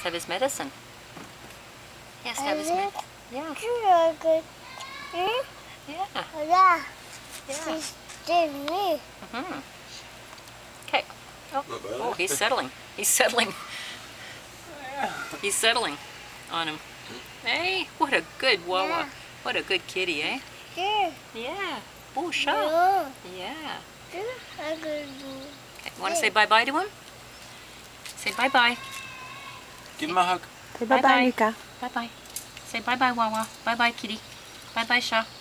have his medicine. He has to have his medicine. Yeah. Good. Yeah. Yeah. Yeah. He's still me. Okay. Oh, he's settling. He's settling. He's settling on him. Hey, what a good Wawa. Yeah. What a good kitty, eh? Yeah. Yeah. Oh, sure. Yeah. Yeah. I'm gonna do. Okay. Want to say bye-bye to him? Say bye-bye. Give him a hug. Say bye-bye, Luca. Bye-bye. Say bye-bye, Wawa. Bye-bye, kitty. Bye-bye, Shaw.